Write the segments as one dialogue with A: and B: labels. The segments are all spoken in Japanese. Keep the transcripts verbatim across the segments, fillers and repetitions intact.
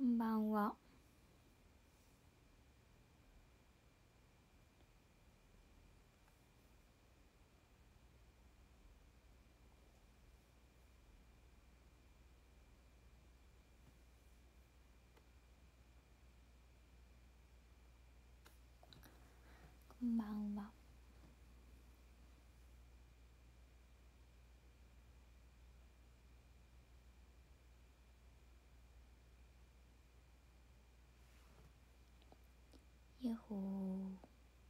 A: こんばんは。こんばんは。やっほー。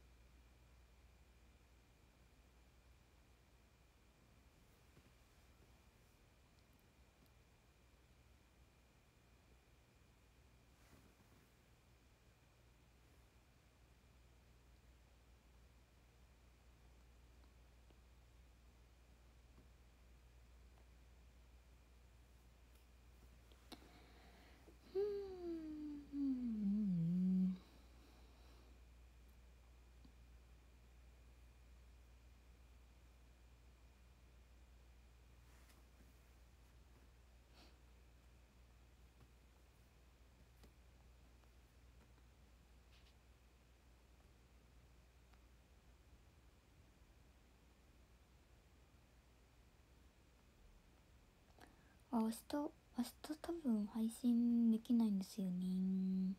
A: うーん。あ、明日、明日多分配信できないんですよね。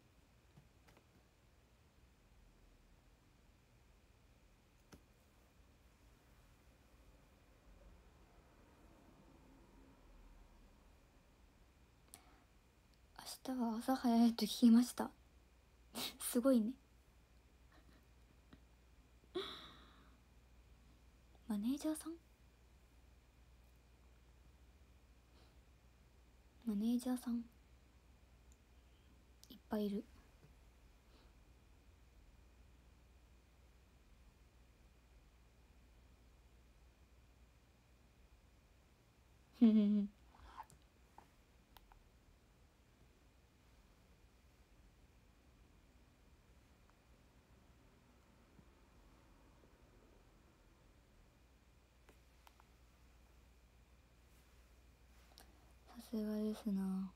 A: 明日は朝早いと聞きました。すごいね。マネージャーさんマネージャーさんいっぱいいる。ふふふ。さすがですな。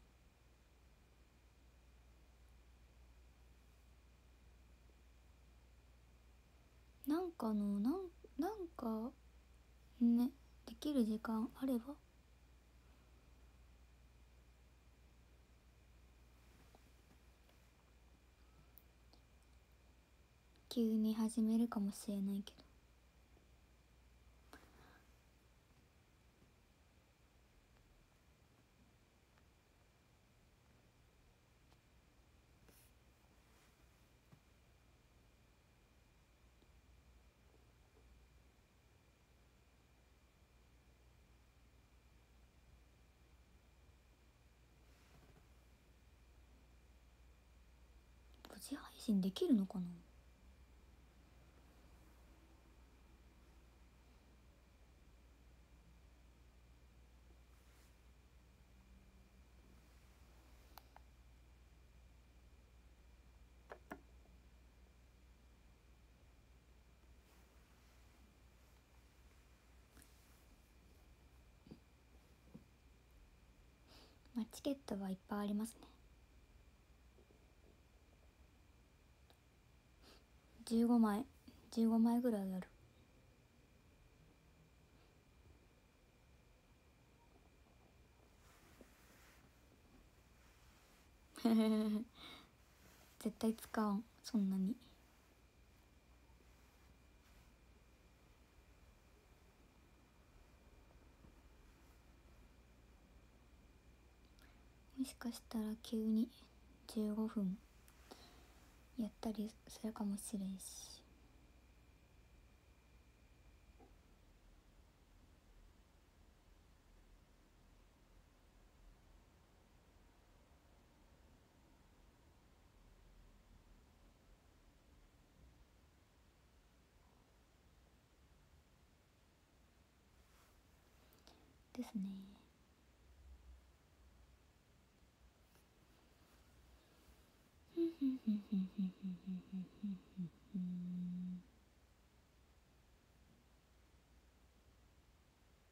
A: なんかのなんなんかね、できる時間あれば。急に始めるかもしれないけど。無事配信できるのかな。まあ、チケットはいっぱいありますね。じゅうごまいじゅうごまいぐらいある。絶対使わん、そんなに。もしかしたら急にじゅうごふんやったりするかもしれんし。ですね。ふんふんふんふんふんふんふんふんふんふん。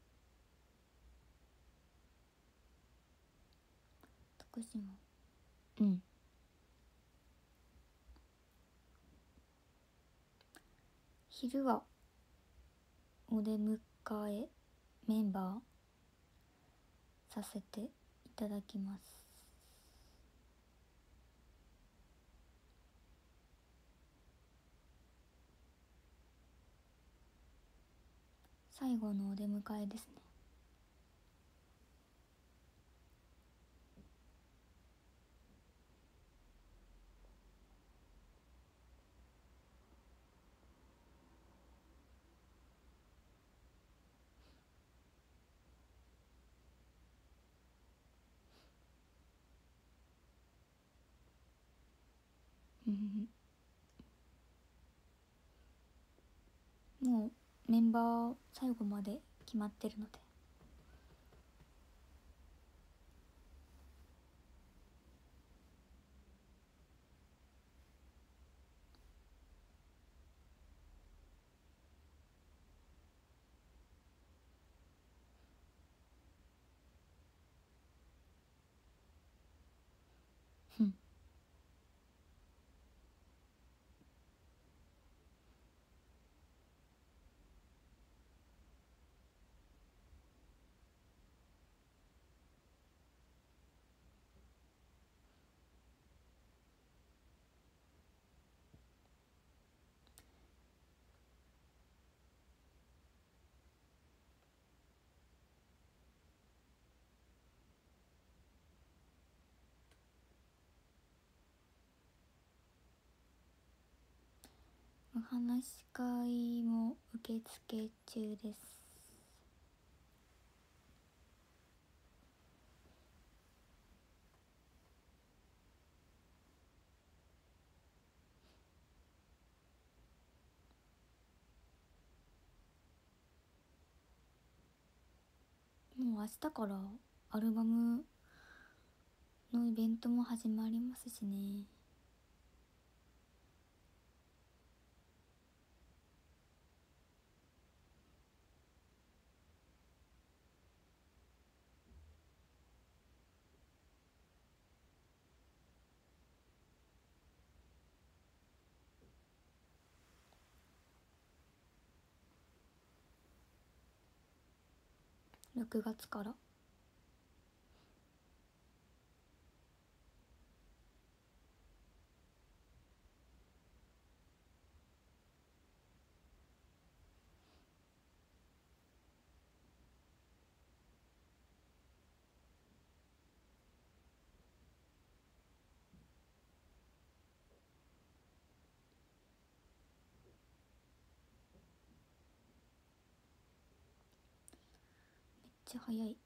A: 徳島うん。昼はお出迎えメンバーさせていただきます。最後のお出迎えですね。うんもうメンバー最後まで決まってるので。ふん。お話し会も受付中です。もう明日からアルバムのイベントも始まりますしね。ろくがつから。めっちゃ早い。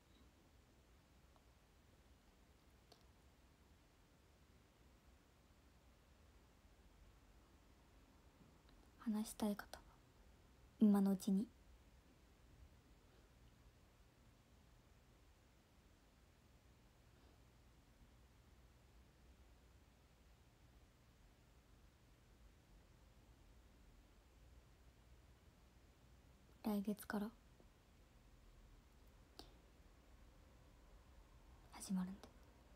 A: 話したい方は今のうちに。来月から始まるんで。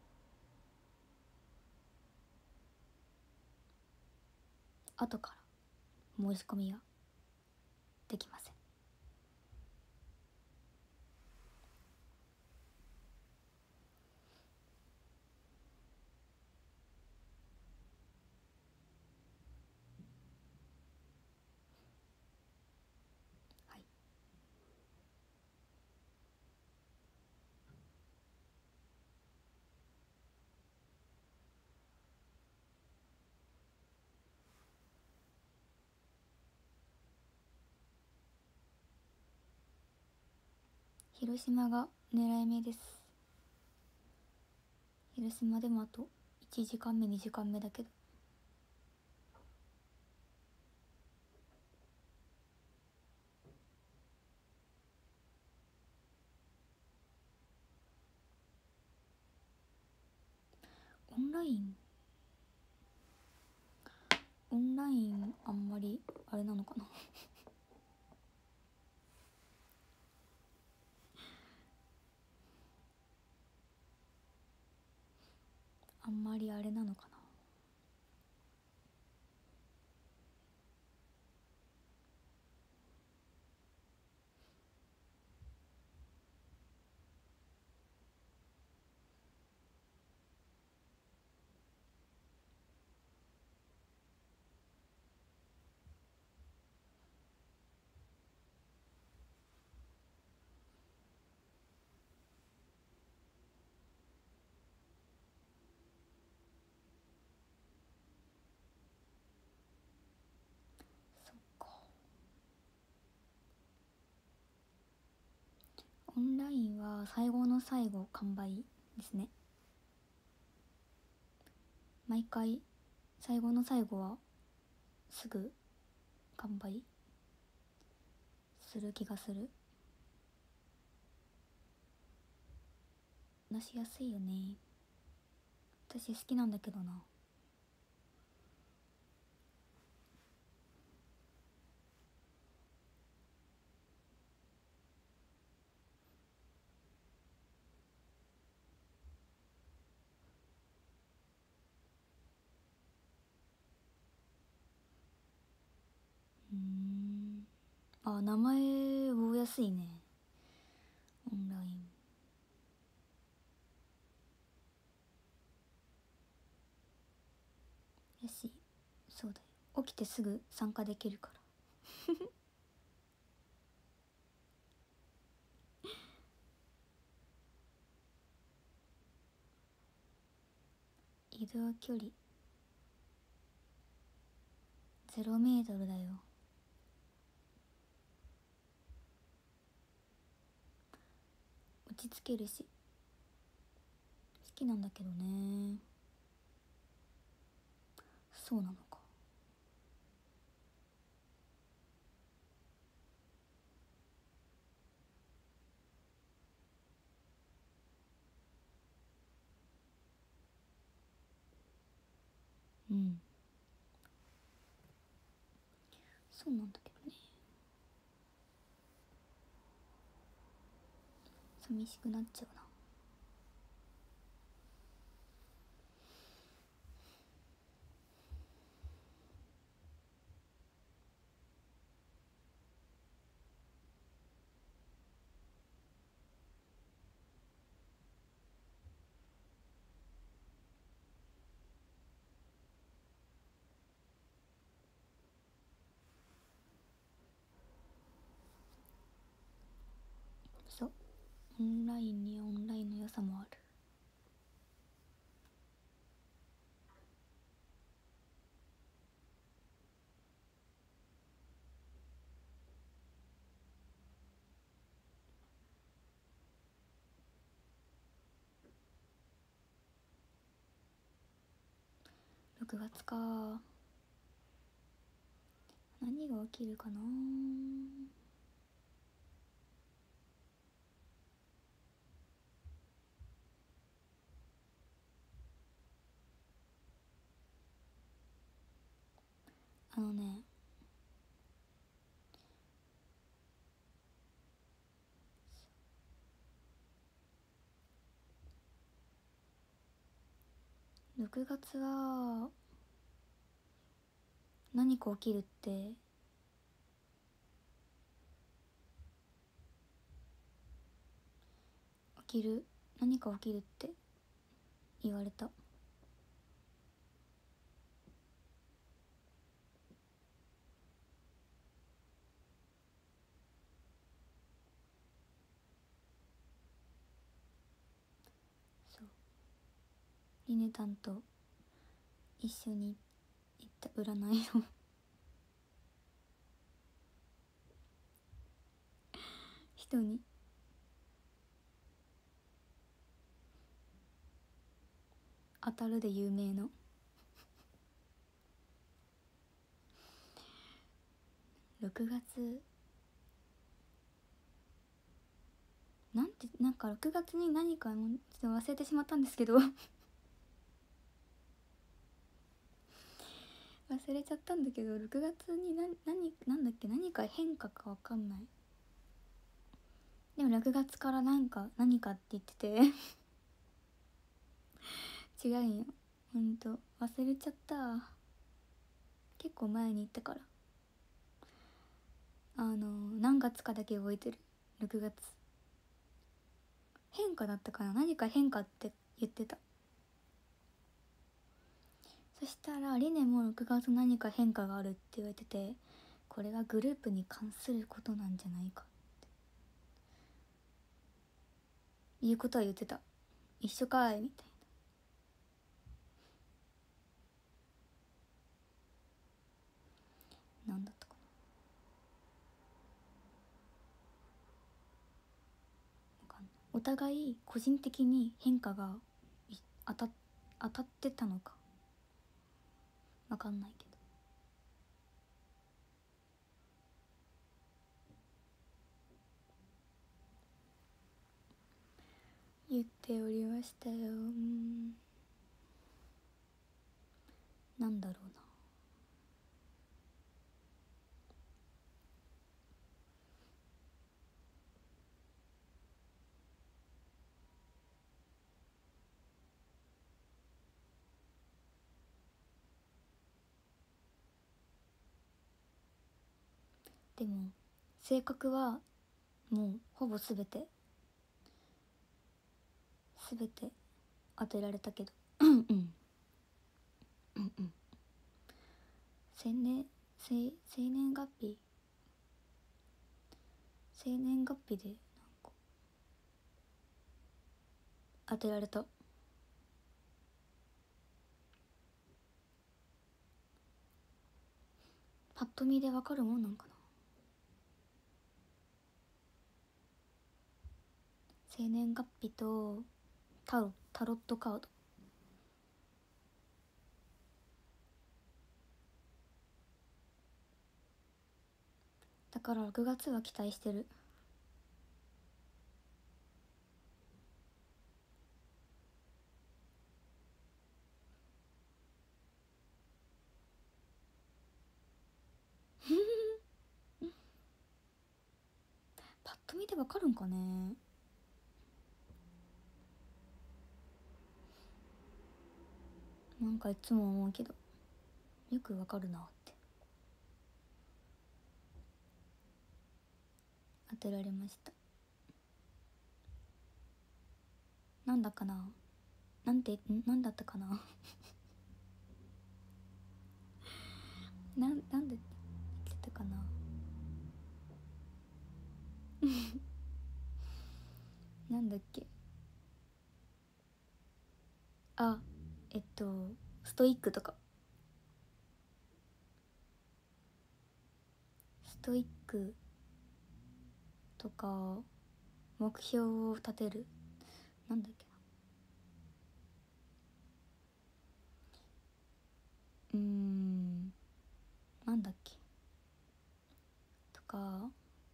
A: 後から申し込みはできません。はい。広島が狙い目です。広島でもあといちじかんめにじかんめだけど。オンラインオンラインあんまりあれなのかなあんまりあれなのかな。そっか。オンラインは最後の最後完売ですね。毎回最後の最後はすぐ完売する気がする。出しやすいよね。私好きなんだけどな。うーん。あ、名前覚えやすいね。オンライン。やし、そうだよ。起きてすぐ参加できるから。移動距離ゼロメートルだよ。落ち着けるし好きなんだけどね。そうなのか。うん、そうなんだけどね。寂しくなっちゃうな。そう、オンラインにオンラインの良さもある。ろくがつか。何が起きるかな。あのね、ろくがつは何か起きるって起きる何か起きるって言われた。そう、リネタンと一緒に行った占いの人に当たるで有名のろくがつなんて、なんかろくがつに何かもちょっと忘れてしまったんですけど忘れちゃったんだけど、ろくがつに何何なんだっけ、何か変化かわかんない。でもろくがつからなんか何かって言ってて違うんよ、ほんと忘れちゃった。結構前に行ったから。あの何月かだけ覚えてる。ろくがつ変化だったかな、何か変化って言ってた。そしたらリネもろくがつ何か変化があるって言われてて、これはグループに関することなんじゃないかっていうことは言ってた。一緒かいみたいな。なんだったかな、わかんない。お互い個人的に変化が当た当たってたのかわかんないけど、言っておりましたよ。うん、なんだろうな。でも性格はもうほぼ全て全て当てられたけど、うんうんうんうん。生年生生年月日生年月日でなんか当てられた。パッと見でわかるもんなんかな。生年月日とタロタロットカード。だからろくがつは期待してる。パッと見でわかるんかね。なんかいつも思うけどよくわかるなって。当てられました。なんだかな、なんてんなんだったかななんなんで言ってたかななんだっけ。あ、えっとストイックとか、ストイックとか目標を立てる、なんだっけな、うーんなんだっけとか、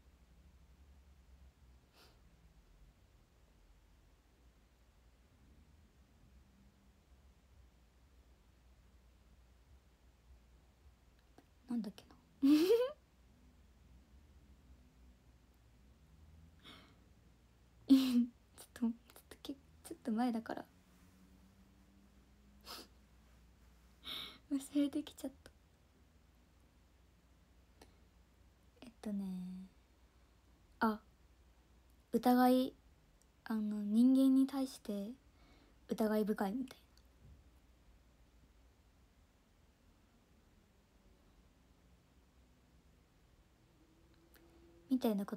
A: なんだっけなちょっとちょっとけちょっと前だから忘れてきちゃった。えっとねあ疑い、あの人間に対して疑い深いみたいな、みたいなこと。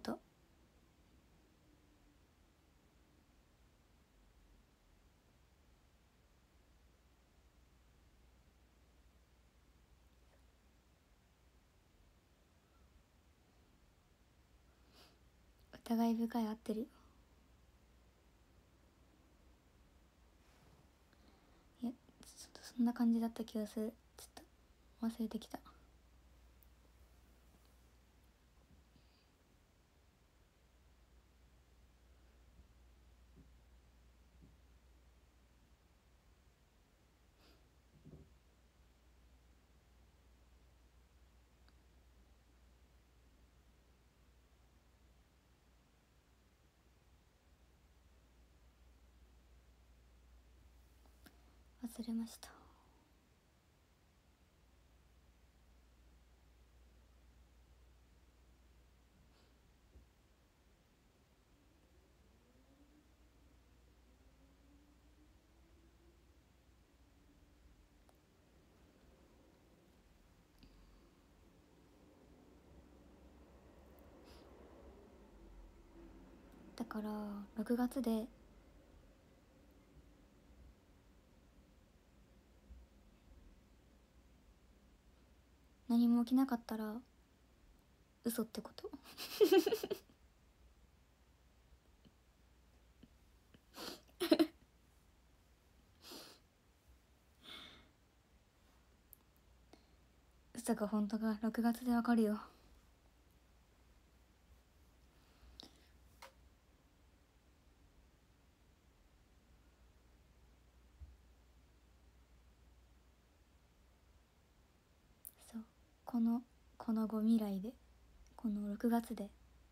A: 疑い深い合ってるよ。いやちょっとそんな感じだった気がする。ちょっと忘れてきた。 忘れました。だからろくがつで何も起きなかったら嘘ってこと嘘か本当かろくがつでわかるよ。そう、このこの後未来でこのろくがつで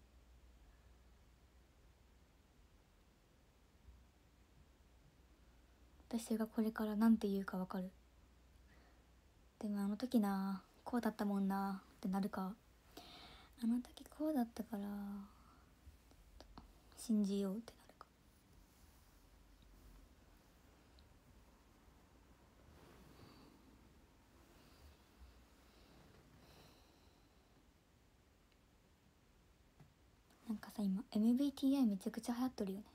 A: 私がこれからなんて言うかわかる。でもあの時なこうだったもんなってなるか、あの時こうだったから信じようってなるか。なんかさ今 エムビーティーアイ めちゃくちゃ流行っとるよね。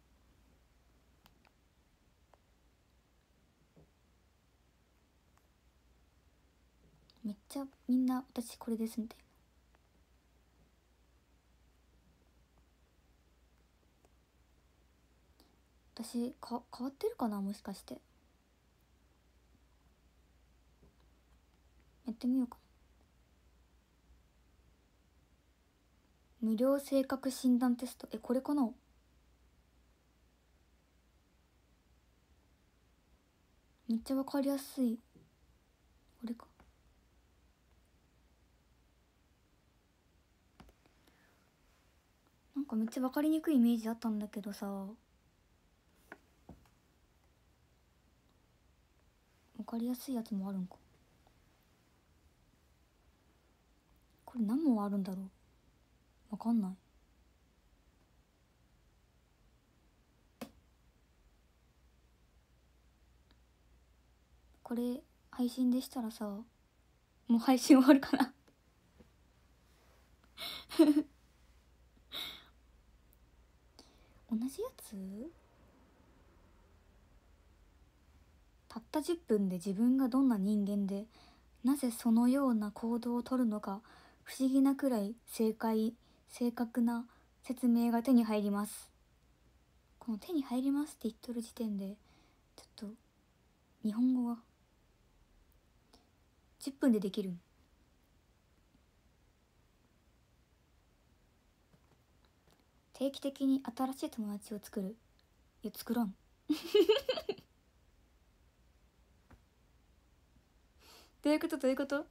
A: めっちゃみんな私これですみたいな。私か変わってるかな、もしかして。やってみようかな。無料性格診断テスト、えこれかな。めっちゃわかりやすい。これか。なんかめっちゃわかりにくいイメージあったんだけどさ、わかりやすいやつもあるんか。これ何問あるんだろう、わかんない。これ配信でしたらさ、もう配信終わるかな同じやつ。たったじゅっぷんで自分がどんな人間でなぜそのような行動をとるのか不思議なくらい正解正確な説明が手に入ります。この手に入りますって言っとる時点でちょっと日本語がじゅっぷんでできる。定期的に新しい友達を作る。いや作らんどういうことどういうこと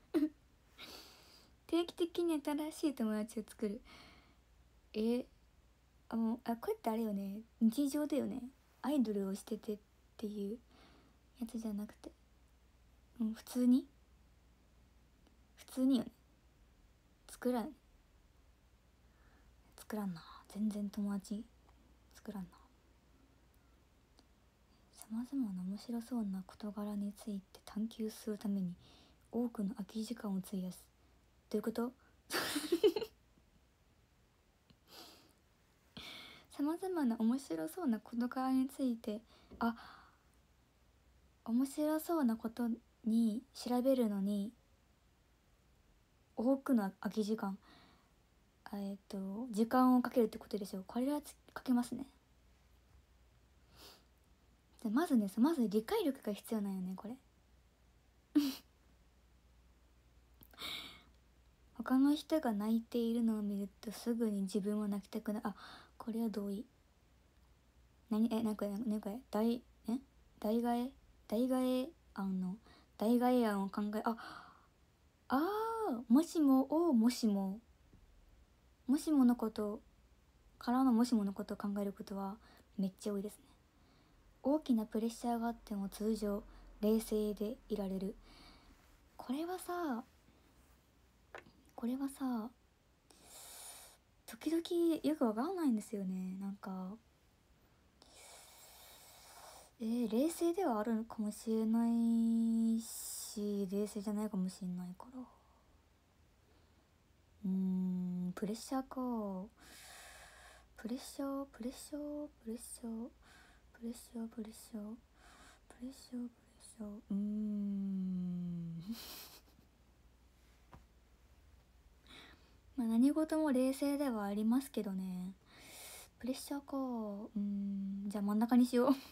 A: 定期的に新しい友達を作る。えあもうあこれってあれよね、日常だよね。アイドルをしててっていうやつじゃなくて、うん、普通に普通によね。作らん作らんな、全然友達作らんな。さまざまな面白そうな事柄について探求するために多くの空き時間を費やす。どういうことさまざまな面白そうな事柄について、あ面白そうなことに調べるのに多くの空き時間、えっと時間をかけるってことでしょ。これはかけますね。まずねまず理解力が必要なんよねこれ他の人が泣いているのを見るとすぐに自分も泣きたくなる。あこれは同意。何えなんかねこれ大え大替え大替え案の大替え案を考え、ああーもしもをもしももしものことからのもしものことを考えることはめっちゃ多いですね。 大きなプレッシャーがあっても通常冷静でいられる。これはさこれはさ時々よくわかんないんですよね。なんかえー、冷静ではあるのかもしれないし冷静じゃないかもしれないから、うーんプレッシャーか。プレッシャープレッシャープレッシャープレッシャープレッシャープレッシャープレッシャーうーんまあ何事も冷静ではありますけどね。プレッシャーか。うーんじゃあ真ん中にしようわ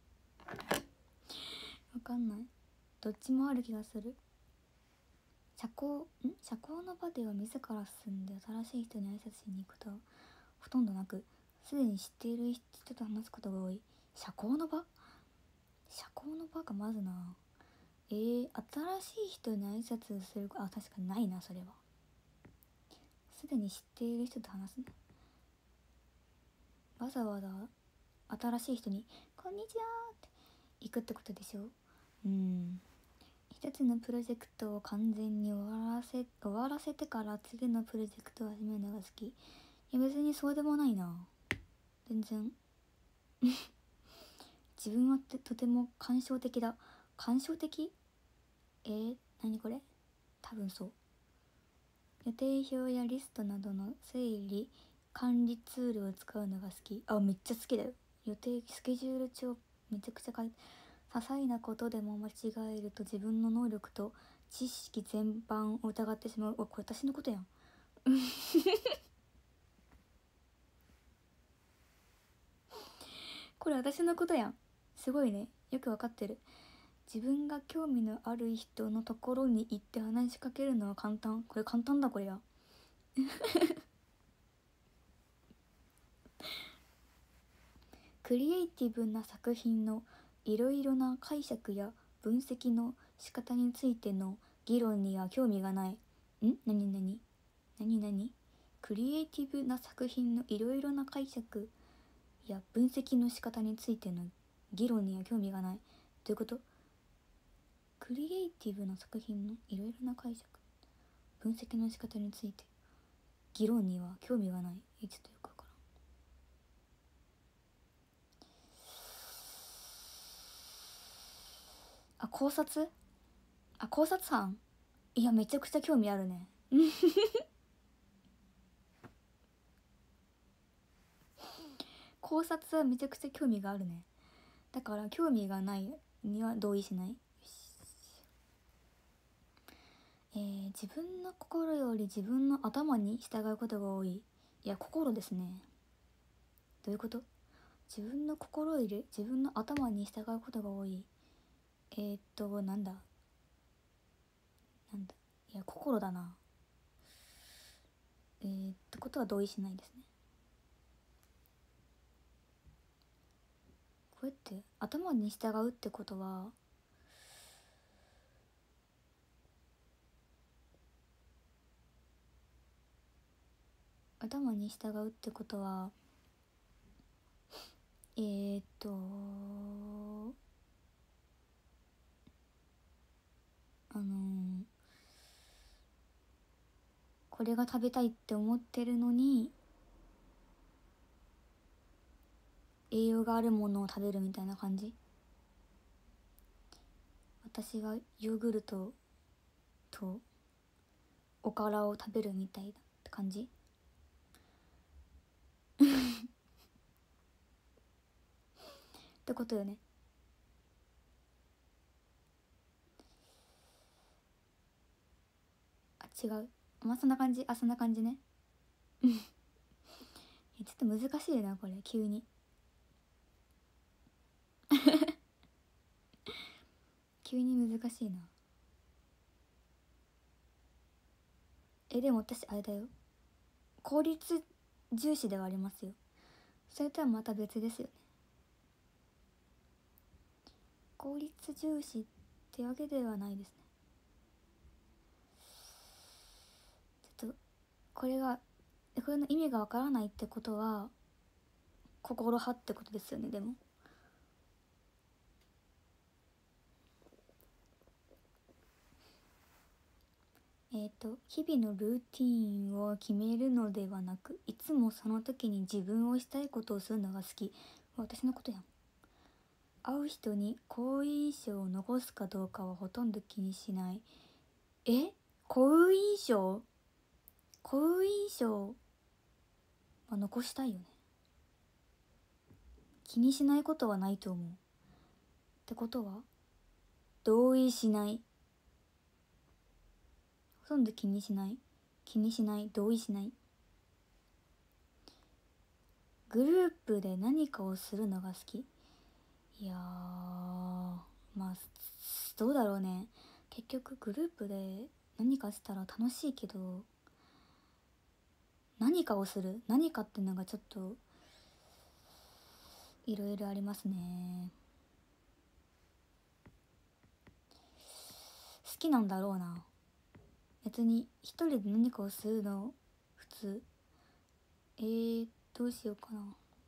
A: かんない。どっちもある気がする。社交ん社交の場では自ら進んで新しい人に挨拶しに行くことはほとんどなく、すでに知っている人と話すことが多い。社交の場社交の場がまずな。えー、新しい人に挨拶する、あ、確かにないな。それはすでに知っている人と話すの。わざわざ新しい人にこんにちはって行くってことでしょ。うん。一つのプロジェクトを完全に終わらせ終わらせてから次のプロジェクトを始めるのが好き。いや別にそうでもないな。全然自分はってとても感傷的だ。感傷的えー、何これ。多分そう。予定表やリストなどの整理管理ツールを使うのが好き。あ、めっちゃ好きだよ。予定スケジュール帳めちゃくちゃ書いて、些細なことでも間違えると自分の能力と知識全般を疑ってしまう。わ、これ私のことやんこれ私のことやん。すごいね。よくわかってる。自分が興味のある人のところに行って話しかけるのは簡単。これ簡単だこれやクリエイティブな作品のいろいろな解釈や分析の仕方についての議論には興味がない。んなになになになにクリエイティブな作品のいろいろな解釈や分析の仕方についての議論には興味がない。どういうこと？クリエイティブな作品のいろいろな解釈分析の仕方について議論には興味がない。え、ちょっとよくわからん。あ、考察あ、考察班。いやめちゃくちゃ興味あるね考察はめちゃくちゃ興味があるね。だから興味がないには同意しない。よし、えー、自分の心より自分の頭に従うことが多い。いや心ですね。どういうこと？自分の心より自分の頭に従うことが多い。えー、っとなんだなんだいや心だな。えー、ってことは同意しないですね。こうやって頭に従うってことは頭に従うってことはえー、っとあのー、これが食べたいって思ってるのに栄養があるものを食べるみたいな感じ。私がヨーグルトとおからを食べるみたいなって感じってことよね。あ、違う。まあそんな感じ。あ、そんな感じねちょっと難しいなこれ急に急に難しいな。えでも私あれだよ、効率重視ではありますよ。それとはまた別ですよね。効率重視ってわけではないですね。ちょっとこれがこれの意味がわからないってことは心派ってことですよね。でもえっと日々のルーティーンを決めるのではなく、いつもその時に自分をしたいことをするのが好き。私のことやん。会う人に好印象を残すかどうかはほとんど気にしない。え好印象好印象は残したいよね。気にしないことはないと思う。ってことは同意しない。ほとんど気にしない。気にしない。同意しない。グループで何かをするのが好き。いやー、まあどうだろうね。結局グループで何かしたら楽しいけど、何かをする何かってのがちょっといろいろありますね。好きなんだろうな。別に一人で何かをするの普通。えー、どうしようかな。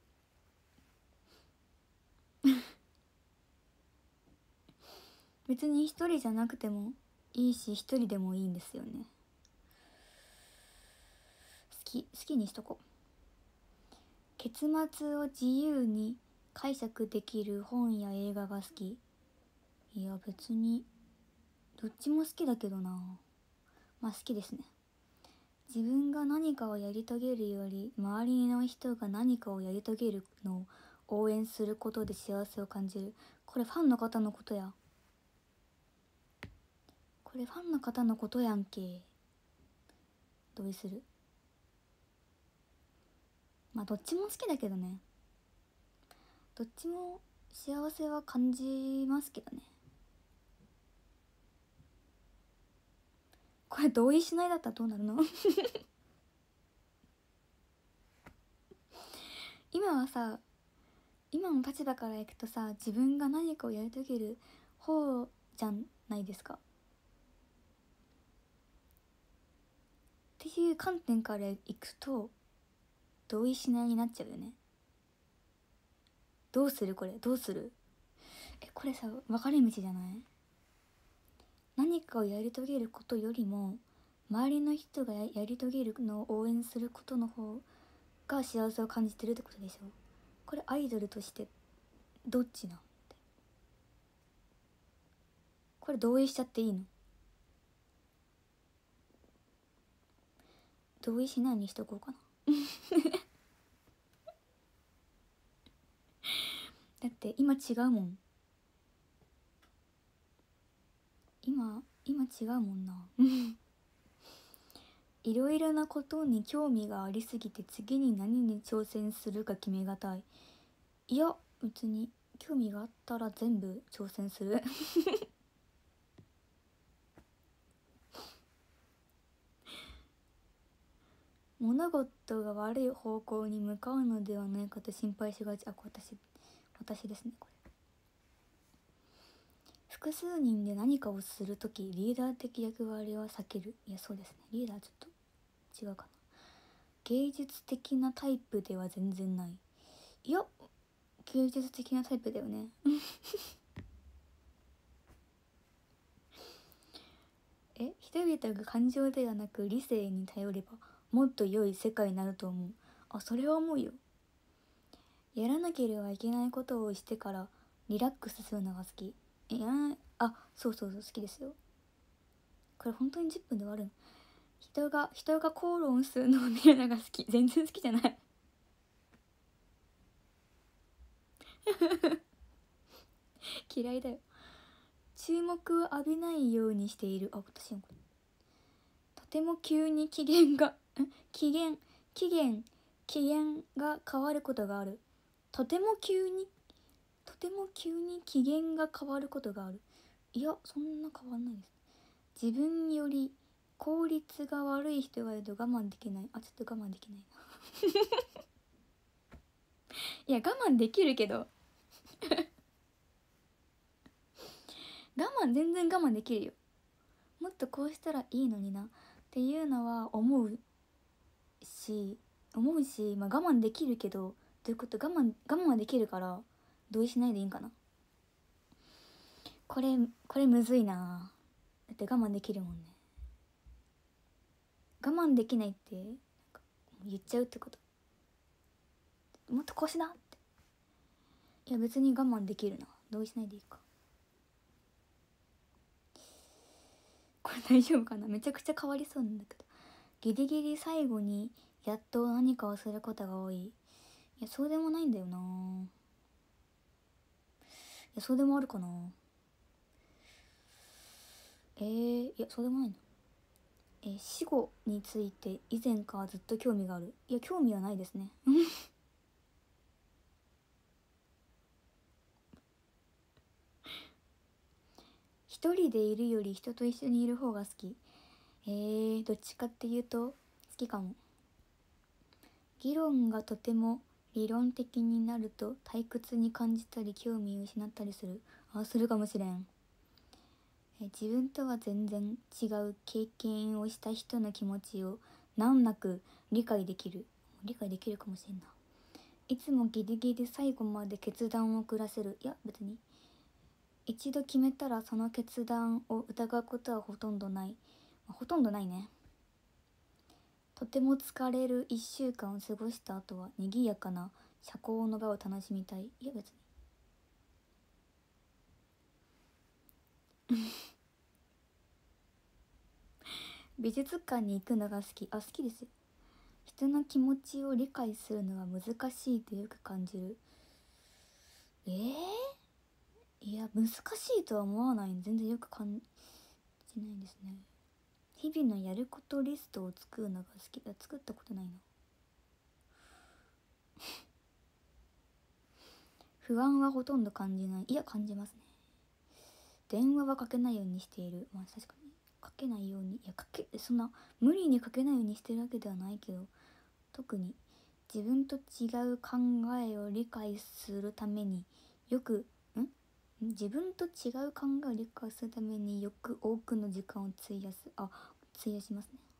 A: 別に一人じゃなくてもいいし、一人でもいいんですよね。好き好きにしとこう。結末を自由に解釈できる本や映画が好き。いや別にどっちも好きだけどな。まあ好きですね。自分が何かをやり遂げるより周りの人が何かをやり遂げるのを応援することで幸せを感じる。これファンの方のことや。これファンの方のことやんけ。同意する。まあどっちも好きだけどね。どっちも幸せは感じますけどね。これ同意しないだったらどうなるの今はさ、今の立場からいくとさ、自分が何かをやり遂げる方じゃないですか。っていう観点からいくと同意しないになっちゃうよね。どうするこれどうする。えこれさ分かれ道じゃない。何かをやり遂げることよりも周りの人が や, やり遂げるのを応援することの方が幸せを感じてるってことでしょ。これアイドルとしてどっちなんって。これ同意しちゃっていいの。同意しないにしとこうかなだって今違うもん。今今違うもんないろいろなことに興味がありすぎて次に何に挑戦するか決めがたい。いや別に興味があったら全部挑戦する物事が悪い方向に向かうのではないかと心配しがち。あ、これ私私ですね。これ複数人で何かをするときリーダー的役割は避ける。いやそうですね。リーダーちょっと違うかな。芸術的なタイプでは全然ない。いや芸術的なタイプだよねえ人々が感情ではなく理性に頼ればもっと良い世界になると思う。あ、それは思うよ。やらなければいけないことをしてからリラックスするのが好き。えやらない。あ、そうそうそう好きですよ。これ本当にじゅっぷんで終わる。人が人が口論するのを見るのが好き。全然好きじゃない嫌いだよ。注目を浴びないようにしている。あ、私のこれとても急に機嫌が機嫌機嫌機嫌が変わることがある。とても急にとても急に機嫌が変わることがある。いやそんな変わんないです。自分より効率が悪い人がいると我慢できない。あ、ちょっと我慢できないないや我慢できるけど我慢全然我慢できるよ。もっとこうしたらいいのになっていうのは思うし思うし、まあ、我慢できるけど、どういうこと。我慢我慢はできるから同意しないでいいんかな。これこれむずいな。だって我慢できるもんね。 我慢できないってなんか言っちゃうってこと？もっとこうしなって。いや別に我慢できるな、同意しないでいいか。これ大丈夫かな、めちゃくちゃ変わりそうなんだけど。ギリギリ最後にやっと何かをすることが多い。いやそうでもないんだよな。いやそうでもあるかな。えー、いやそうでもないな。えー、死後について以前からずっと興味がある。いや興味はないですね一人でいるより人と一緒にいる方が好き。えー、どっちかっていうと好きかも。議論がとても理論的になると退屈に感じたり興味を失ったりする。あ、するかもしれん。え自分とは全然違う経験をした人の気持ちを難なく理解できる。理解できるかもしれんな。いつもギリギリ最後まで決断を下せる。いや別に一度決めたらその決断を疑うことはほとんどない。まあ、ほとんどないね。とても疲れるいっしゅうかんを過ごした後は賑やかな社交の場を楽しみたい。いや別に美術館に行くのが好き。あ、好きですよ。人の気持ちを理解するのは難しいとよく感じる。えー、いや難しいとは思わない。全然よく感じないですね。日々のやることリストを作るのが好き。だ。作ったことないな不安はほとんど感じない。いや感じますね。電話はかけないようにしている。まあ確かにかけないように、いやかけそんな無理にかけないようにしてるわけではないけど、特に自分と違う考えを理解するためによくん自分と違う考えを理解するためによく多くの時間を費やす。あ、費やしますね。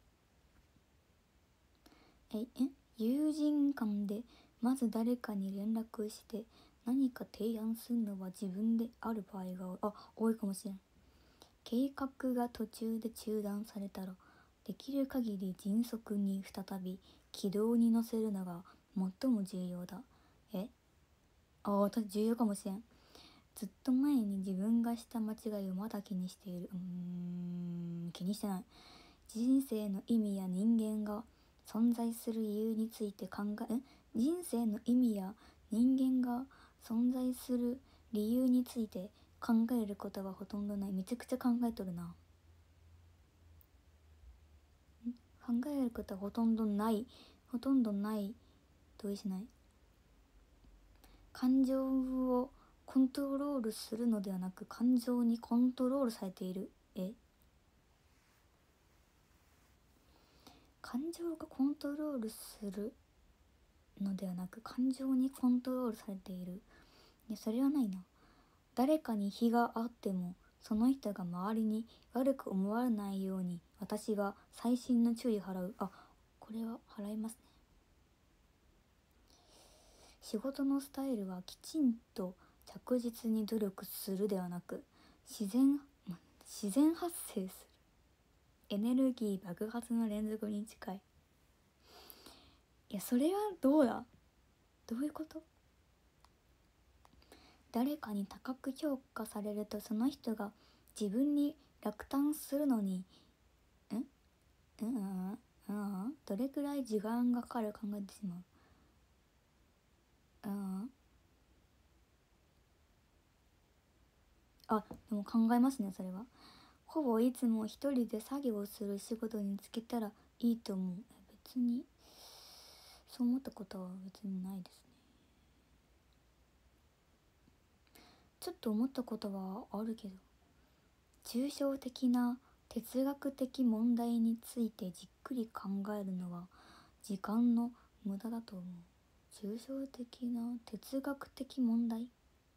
A: ええ友人間でまず誰かに連絡して何か提案するのは自分である場合があ多いかもしれん。計画が途中で中断されたらできる限り迅速に再び軌道に乗せるのが最も重要だ。えあ私重要かもしれん。ずっと前に自分がした間違いをまだ気にしている。うーん気にしてない。人生の意味や人間が存在する理由について考えん人生の意味や人間が存在する理由について考えることはほとんどない。めちゃくちゃ考えとるな。考えることはほとんどないほとんどない同意しない。感情をコントロールするのではなく感情にコントロールされている。え感情がコントロールするのではなく感情にコントロールされている。いやそれはないな。誰かに非があってもその人が周りに悪く思われないように私が細心の注意を払う。あ、これは払いますね。仕事のスタイルはきちんと着実に努力するではなく自然自然発生するエネルギー爆発の連続に近い。いやそれはどうだどういうこと。誰かに高く評価されるとその人が自分に落胆するのにんうんうんうんどれくらい時間がかかる考えてしまう。うんあでも考えますねそれは。ほぼいつも一人で作業をする仕事に就けたらいいと思う。別にそう思ったことは別にないですね。ちょっと思ったことはあるけど抽象的な哲学的問題についてじっくり考えるのは時間の無駄だと思う。抽象的な哲学的問題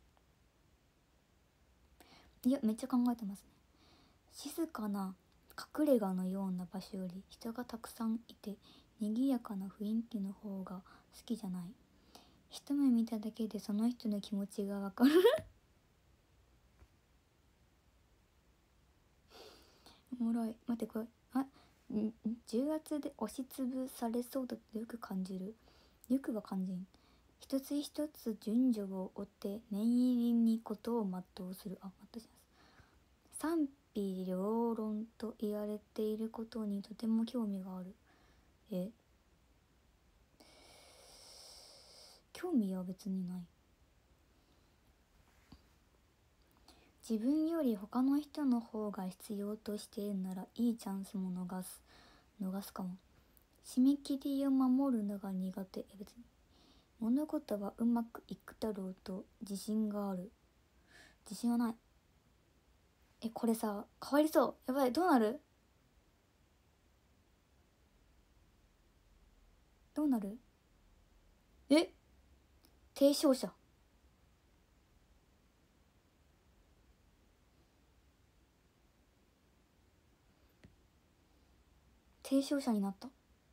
A: いやめっちゃ考えてますね。静かな隠れ家のような場所より人がたくさんいて賑やかな雰囲気の方が好きじゃない。一目見ただけでその人の気持ちがわかるおもろい。待ってこれあん重圧で押しつぶされそうだとよく感じる。よくは感じん。一つ一つ順序を追って念入りにことを全うする。あ、全うします。賛否両論と言われていることにとても興味がある。え興味は別にない。自分より他の人の方が必要としているならいいチャンスも逃す逃すかも。締め切りを守るのが苦手。え別に物事はうまくいくだろうと自信がある。自信はない。えこれさ変わりそう。やばい、どうなるどうなるえ提唱者。提唱者になった。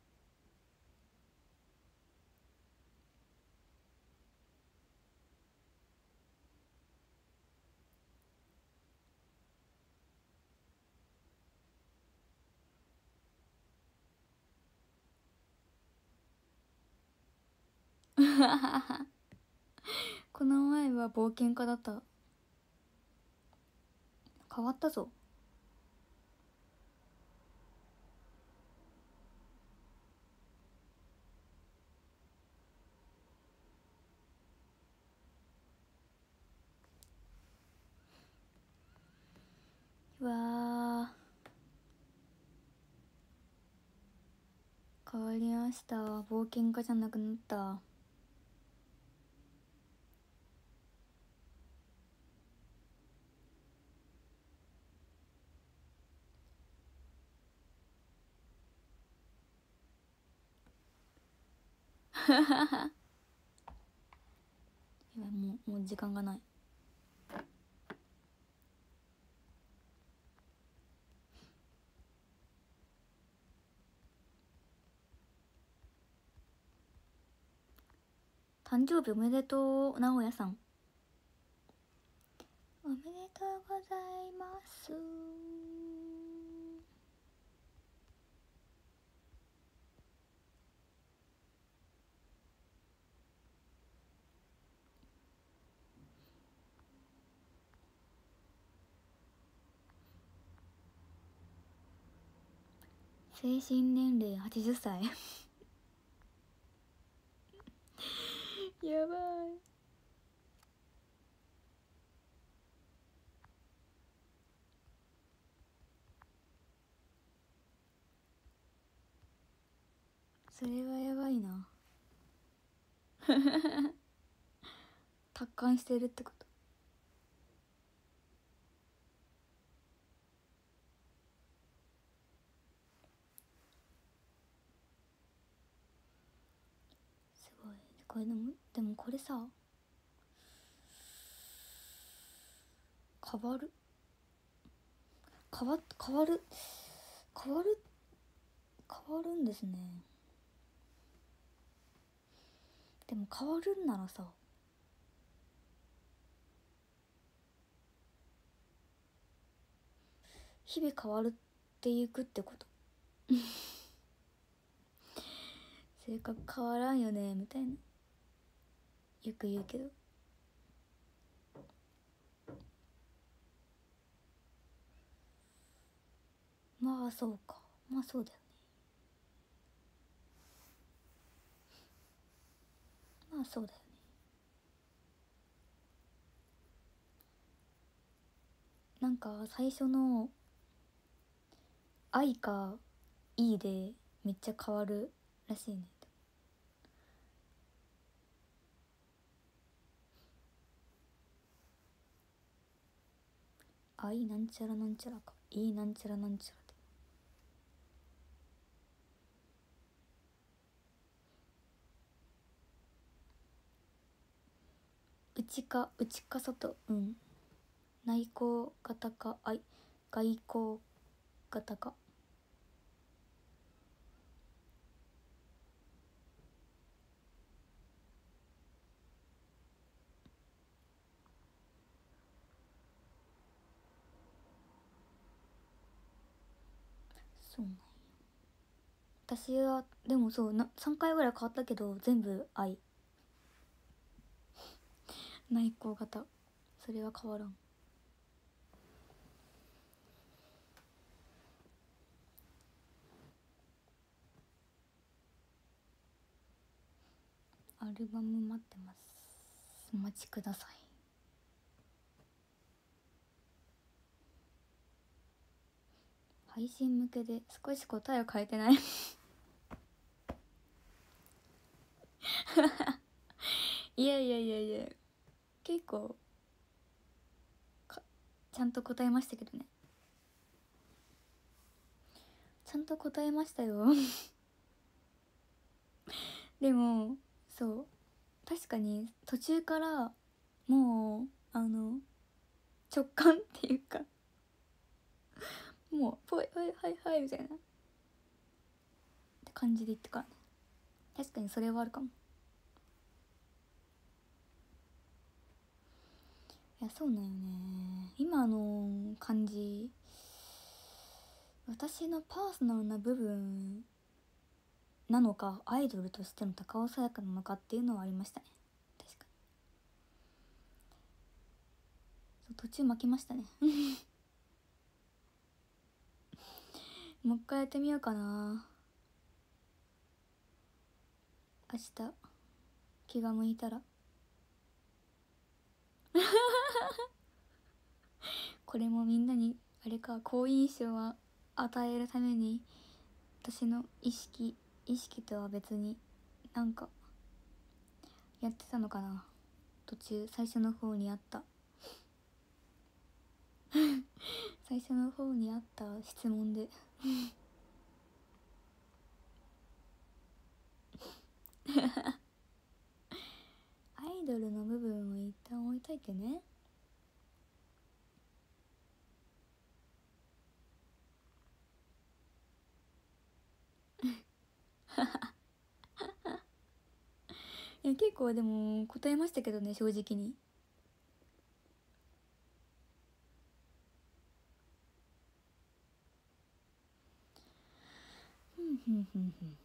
A: この前は冒険家だった。変わったぞ。うわー変わりました。冒険家じゃなくなった。やばい、もうもう時間がない。誕生日おめでとう、直哉さん。おめでとうございます。精神年齢はちじゅっさい。やばい。それはやばいな。達観してるってこと。すごい。これでもでもこれさ変わる変わ変わる変わる変わるんですね。でも変わるんならさ日々変わるっていくってこと。性格変わらんよねみたいなよく言うけど、まあそうか、まあそうだよね。まあそうだよね。なんか最初の「愛」か「いい」でめっちゃ変わるらしいね。愛なんちゃらなんちゃらか、いいなんちゃらなんちゃらで、内か内か外、うん、内向型か愛外向型か。そうなんや。 私はでもそうなさんかいぐらい変わったけど全部愛内向型、それは変わらん。アルバム待ってます、お待ちください。配信向けで少し答えを変えてないいやいやいやいや、結構かちゃんと答えましたけどね。ちゃんと答えましたよでもそう確かに途中からもうあの直感っていうかもうぽいはいはいはいみたいなって感じで言ってからね。確かにそれはあるかも。いやそうなんよね、今の感じ私のパーソナルな部分なのかアイドルとしての高尾さやかなのかっていうのはありましたね。確かにそう途中負けましたねもう一回やってみようかな明日気が向いたらこれもみんなにあれか好印象は与えるために私の意識意識とは別になんかやってたのかな。途中最初の方にあった最初の方にあった質問でアイドルの部分を一旦置いといてねいや結構でも答えましたけどね正直に。ふんふんふんふん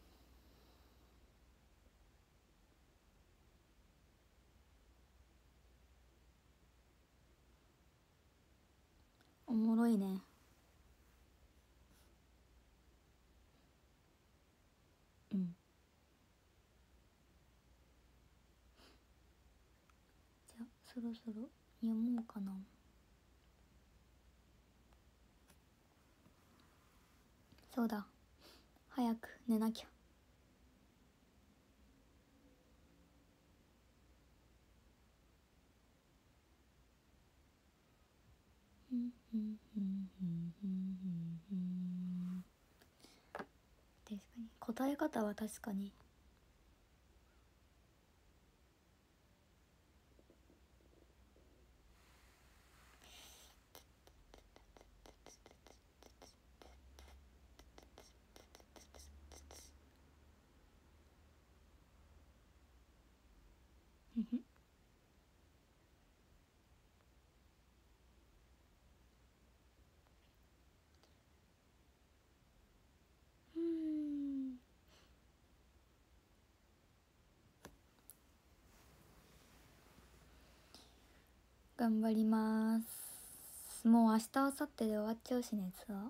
A: おもろいね。うんじゃあそろそろ読もうかな。そうだ早く寝なきゃ。ふんふんふんふんふんふんふん確かに答え方は確かにふんふんふん頑張ります。もう明日明後日で終わっちゃうしねツアー。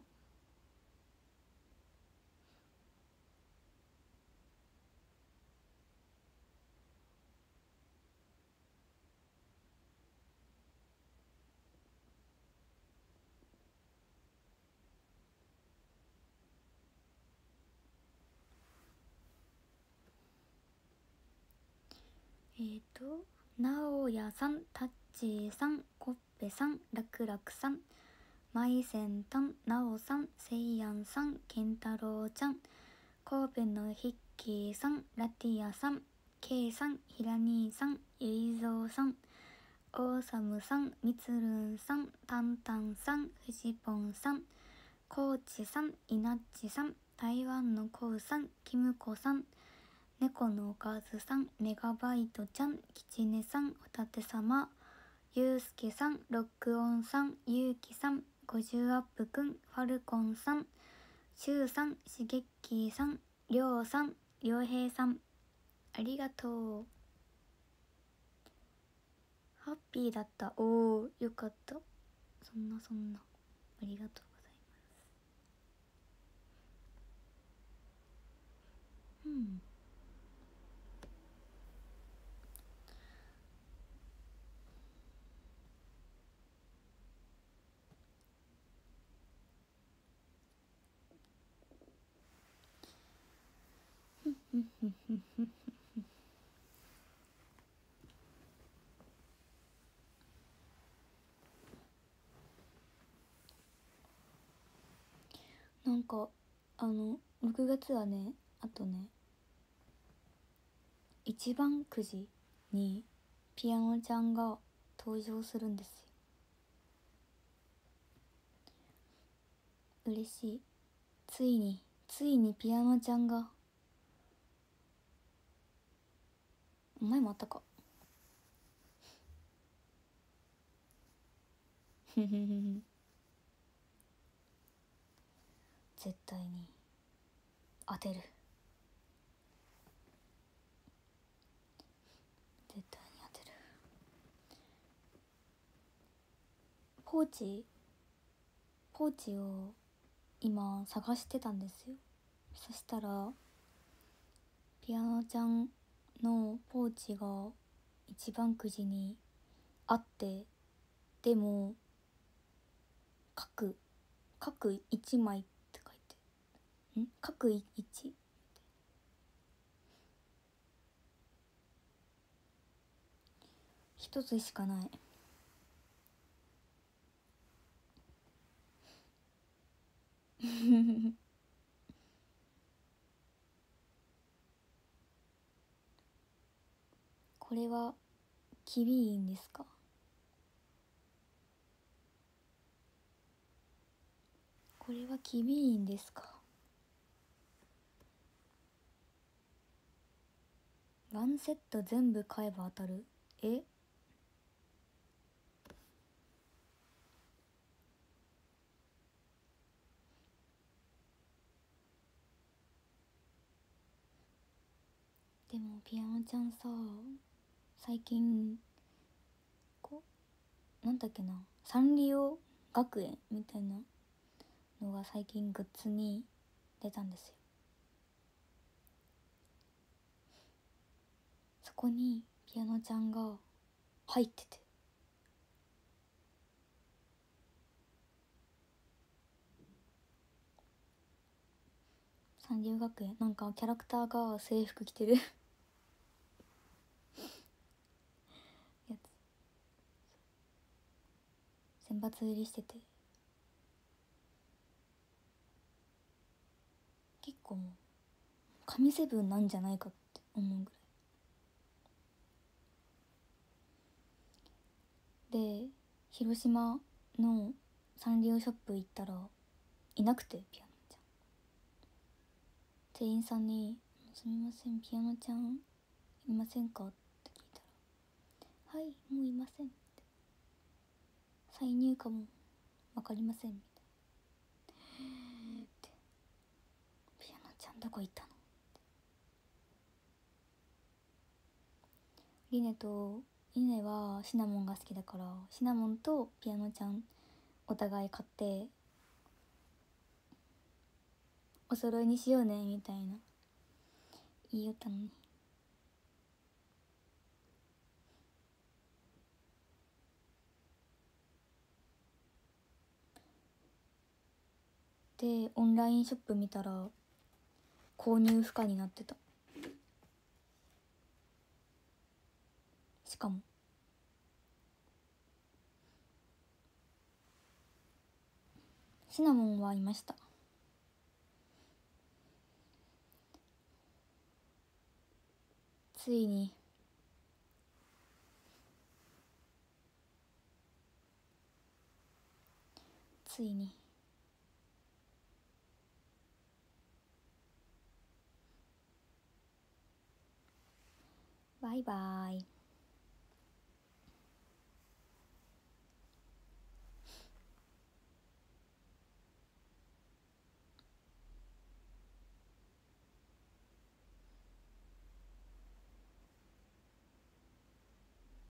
A: えーとなおやさん、たっちーさん、こっぺさん、らくらくさん、まいせんたん、なおさん、せいやんさん、けんたろうちゃん、神戸のヒッキーさん、ラティアさん、ケイさん、ひらにーさん、ゆいぞうさん、オーサムさん、みつるんさん、たんたんさん、ふじぽんさん、コーチさん、いなっちさん、台湾のこうさん、キムコさん、猫のおかずさん、メガバイトちゃん、きちねさん、ホタテさま、ゆうすけさん、ロックオンさん、ゆうきさん、ごじゅうアップくん、ファルコンさん、シュウさん、しげっきーさん、 りょうさん、りょうへいさん、ありがとう。ハッピーだった。おー、よかった。そんなそんな、ありがとうございます。うん。なんかあのろくがつはね、あとね一番くじにピアノちゃんが登場するんですよ。嬉しい。ついについにピアノちゃんが、前もあったかふふふふ絶対に当てる、絶対に当てる。ポーチポーチを今探してたんですよ。そしたらピアノちゃんのポーチが一番くじにあって、でも各各いちまいって書いてん各いち一つしかない。これはキビーンですか？これはキビーンですか？ワンセット全部買えば当たる。えでもピアノちゃんさ、最近こうなんだっけな、サンリオ学園みたいなのが最近グッズに出たんですよ。そこにピアノちゃんが入ってて、サンリオ学園なんかキャラクターが制服着てるやつ選抜入りしてて、結構もう神セブンなんじゃないかって思うぐらいで、広島のサンリオショップ行ったらいなくて、ピアノちゃん。店員さんに「すみません、ピアノちゃんいませんか?」って聞いたら「はい、もういません」って「再入荷も分かりません」みたいなって「ピアノちゃんどこ行ったの?」リネとリネはシナモンが好きだから、シナモンとピアノちゃんお互い買ってお揃いにしようねみたいな言いよったのに。でオンラインショップ見たら購入不可になってた。しかもシナモンはいました。ついについにバイバイ。